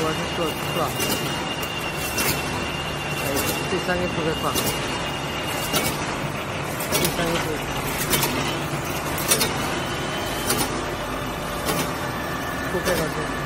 我是做错，第三个不会放，第三个不会到这。